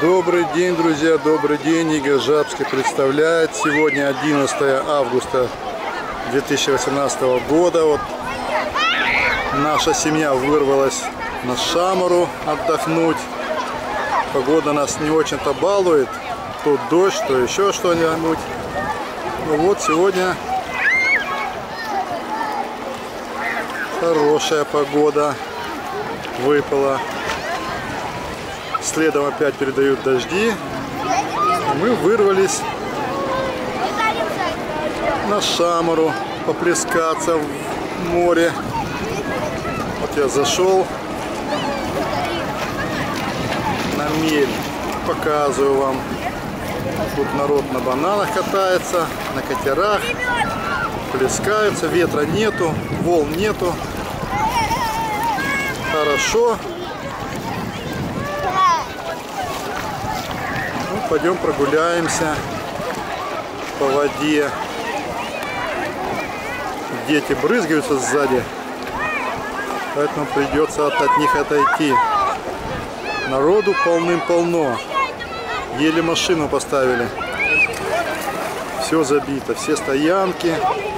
Добрый день, друзья, добрый день. Игорь Жабский представляет. Сегодня 11 августа 2018 года. Вот наша семья вырвалась на Шамару отдохнуть. Погода нас не очень-то балует. То дождь, то еще что-нибудь. Ну вот сегодня хорошая погода выпала. Следом опять передают дожди. Мы вырвались на Шамару поплескаться в море. Вот я зашел на мель, показываю вам. Тут народ на бананах катается, на катерах, плескаются, ветра нету, волн нету. Хорошо. Пойдем прогуляемся по воде. Дети брызгаются сзади, поэтому придется от них отойти. Народу полным-полно. Еле машину поставили. Все забито, все стоянки.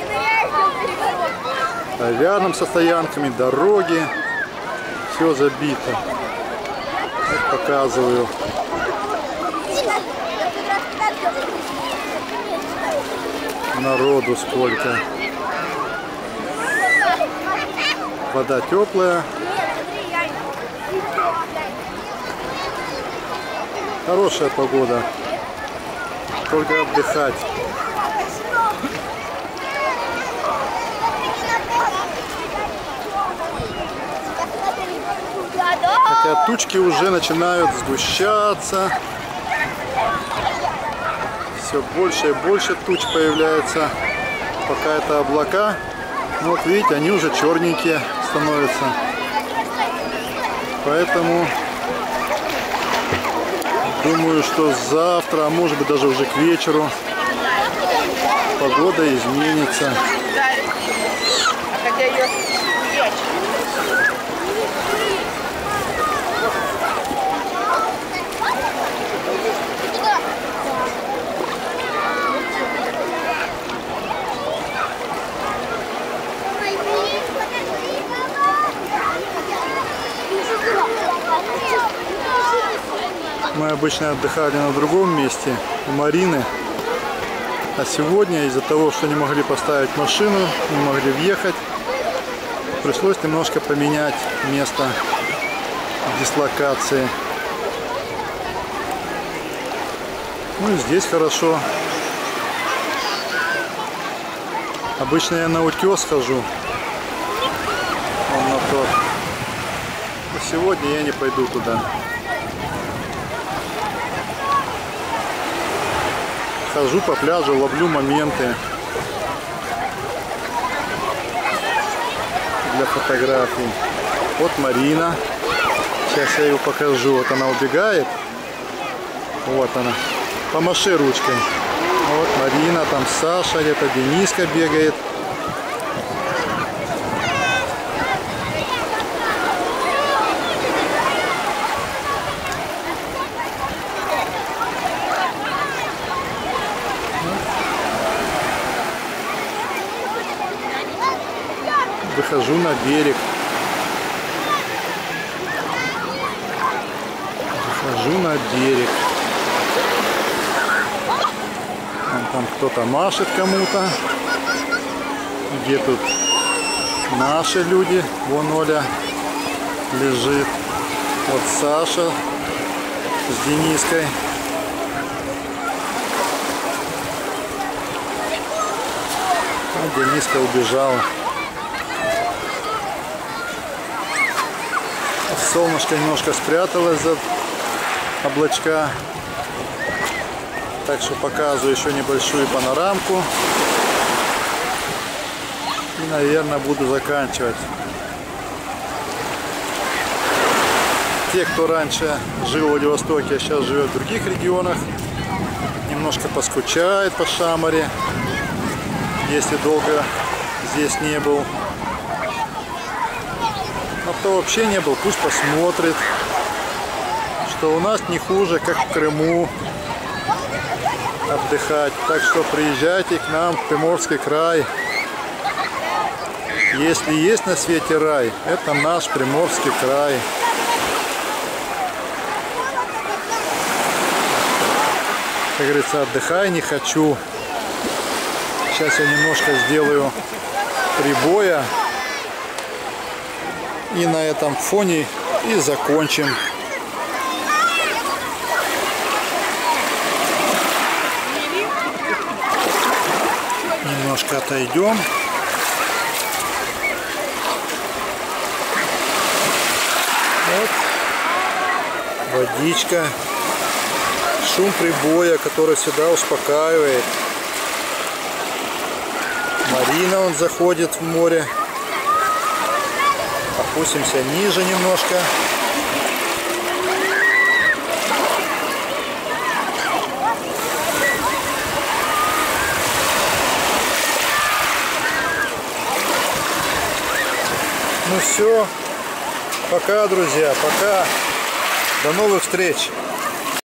А рядом со стоянками дороги. Все забито. Вот показываю. Народу сколько. Вода теплая. Хорошая погода. Только отдыхать. Хотя тучки уже начинают сгущаться. Все больше и больше туч появляется. Пока это облака. Вот видите, они уже черненькие становятся. Поэтому думаю, что завтра, а может быть даже уже к вечеру, погода изменится. Мы обычно отдыхали на другом месте, у Марины. А сегодня из-за того, что не могли поставить машину, не могли въехать, пришлось немножко поменять место дислокации. Ну и здесь хорошо. Обычно я на утес хожу. Вон на тот. Но сегодня я не пойду туда. Хожу по пляжу, ловлю моменты для фотографий. Вот Марина. Сейчас я ее покажу. Вот она убегает. Вот она. Помаши ручкой. Вот Марина, там Саша, где-то Дениска бегает. Выхожу на берег. Выхожу на берег. Там кто-то машет кому-то. Где тут наши люди? Вон Оля лежит. Вот Саша с Дениской. А Дениска убежала. Солнышко немножко спряталось за облачка. Так что показываю еще небольшую панорамку. И, наверное, буду заканчивать. Те, кто раньше жил в Владивостоке, а сейчас живет в других регионах, немножко поскучает по Шамаре, если долго здесь не был. А кто вообще не был, пусть посмотрит, что у нас не хуже, как в Крыму отдыхать. Так что приезжайте к нам в Приморский край. Если есть на свете рай, это наш Приморский край. Как говорится, отдыхай не хочу. Сейчас я немножко сделаю прибоя. И на этом фоне и закончим. Немножко отойдем. Вот. Водичка. Шум прибоя, который всегда успокаивает. Марина, он заходит в море. Опустимся ниже немножко. Ну все. Пока, друзья. Пока. До новых встреч.